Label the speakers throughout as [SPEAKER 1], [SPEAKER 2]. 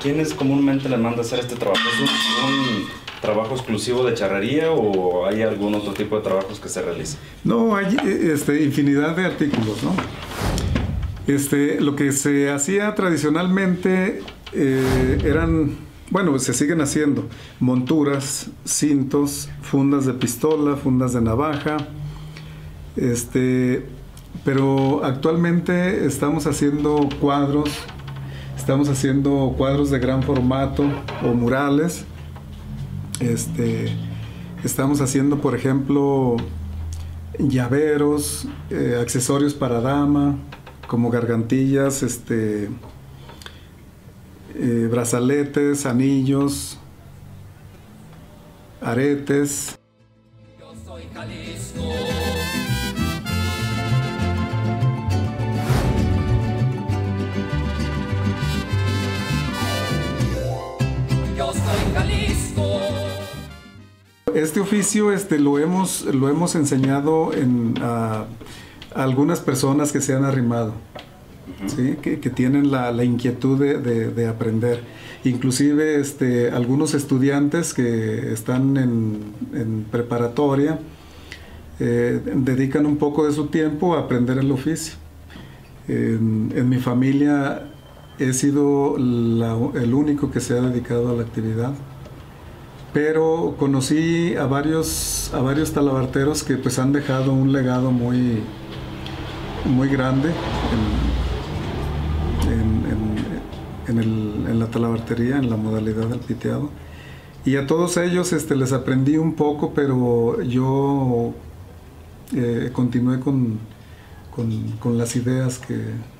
[SPEAKER 1] quién es comúnmente le manda a hacer este trabajo? ¿Es un trabajo exclusivo de charrería o hay algún otro tipo de trabajos que se realicen?
[SPEAKER 2] No, hay infinidad de artículos, ¿no? Lo que se hacía tradicionalmente eran, bueno, se siguen haciendo monturas, cintos, fundas de pistola, fundas de navaja, pero actualmente estamos haciendo cuadros de gran formato o murales. Estamos haciendo, por ejemplo, llaveros, accesorios para dama, como gargantillas, brazaletes, anillos, aretes.
[SPEAKER 3] Yo soy Jalisco. Yo soy Jalisco.
[SPEAKER 2] Este oficio lo hemos enseñado a algunas personas que se han arrimado, ¿sí? que tienen la inquietud de aprender. Inclusive algunos estudiantes que están en preparatoria dedican un poco de su tiempo a aprender el oficio. En mi familia he sido el único que se ha dedicado a la actividad, pero conocí a varios talabarteros que pues han dejado un legado muy grande en la talabartería, en la modalidad del piteado. Y a todos ellos les aprendí un poco, pero yo continué con las ideas que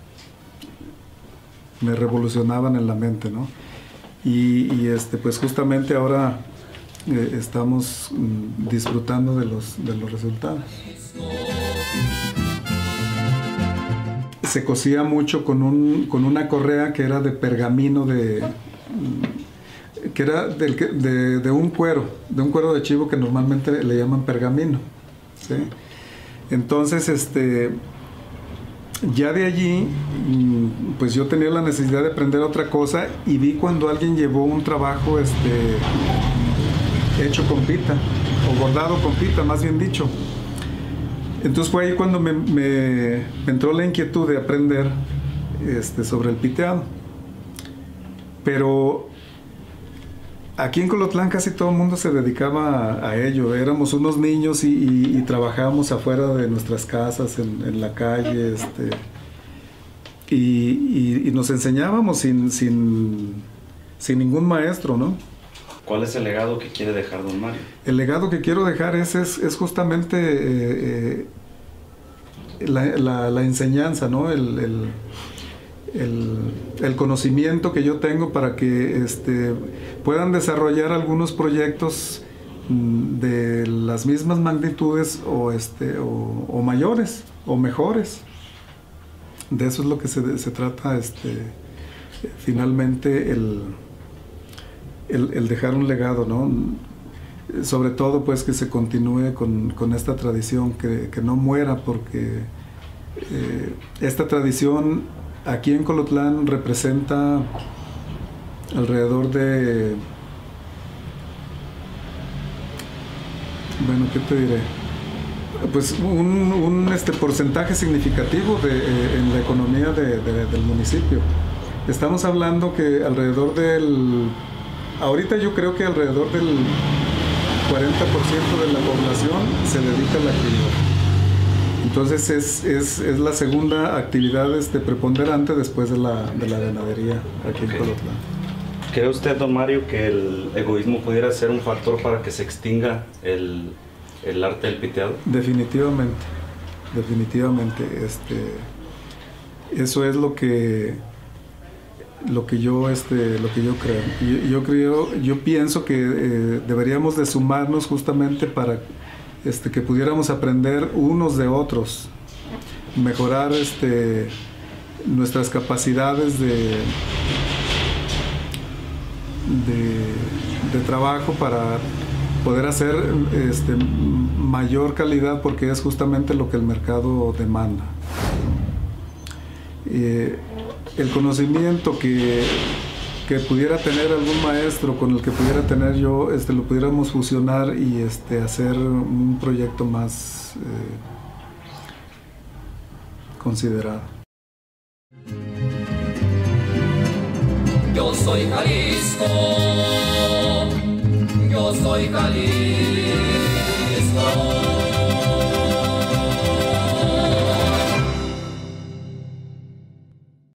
[SPEAKER 2] me revolucionaban en la mente, ¿no? Y pues justamente ahora estamos disfrutando de los resultados. Se cosía mucho con una correa que era de pergamino, que era de un cuero de chivo que normalmente le llaman pergamino, ¿sí? Entonces, ya de allí, pues yo tenía la necesidad de aprender otra cosa y vi cuando alguien llevó un trabajo hecho con pita, o bordado con pita, más bien dicho. Entonces fue ahí cuando me entró la inquietud de aprender sobre el piteado. Pero aquí en Colotlán casi todo el mundo se dedicaba a ello. Éramos unos niños y trabajábamos afuera de nuestras casas, en la calle, y nos enseñábamos sin ningún maestro, ¿no?
[SPEAKER 1] ¿Cuál es el legado que quiere dejar don Mario?
[SPEAKER 2] El legado que quiero dejar es justamente la enseñanza, ¿no? El conocimiento que yo tengo para que puedan desarrollar algunos proyectos de las mismas magnitudes o mayores o mejores. De eso es lo que se trata finalmente el dejar un legado, ¿no? Sobre todo pues que se continúe con esta tradición, que no muera, porque esta tradición aquí en Colotlán representa alrededor de, bueno, ¿qué te diré? Pues un porcentaje significativo en la economía del municipio. Estamos hablando que ahorita yo creo que alrededor del 40% de la población se dedica a la actividad. Entonces es la segunda actividad preponderante después de la ganadería aquí en Colotlán.
[SPEAKER 1] ¿Cree usted, don Mario, que el egoísmo pudiera ser un factor para que se extinga el arte del piteado?
[SPEAKER 2] Definitivamente. Eso es lo que yo creo. Yo pienso que deberíamos de sumarnos justamente para que pudiéramos aprender unos de otros, mejorar nuestras capacidades de trabajo para poder hacer mayor calidad, porque es justamente lo que el mercado demanda. El conocimiento que que pudiera tener algún maestro, con el que pudiera tener yo, lo pudiéramos fusionar y hacer un proyecto más considerado.
[SPEAKER 3] Yo soy Jalisco, yo soy Jalisco.